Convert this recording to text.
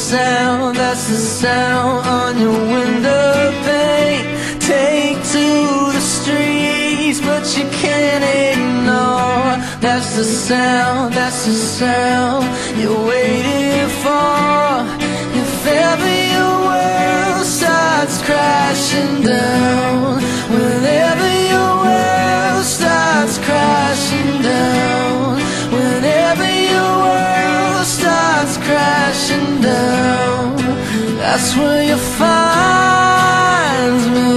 that's the sound on your window pane. Take to the streets, but you can't ignore. That's the sound you're waiting for. If ever your world starts crashing down, whenever your world starts crashing down, whenever your world starts crashing down, that's where you find me.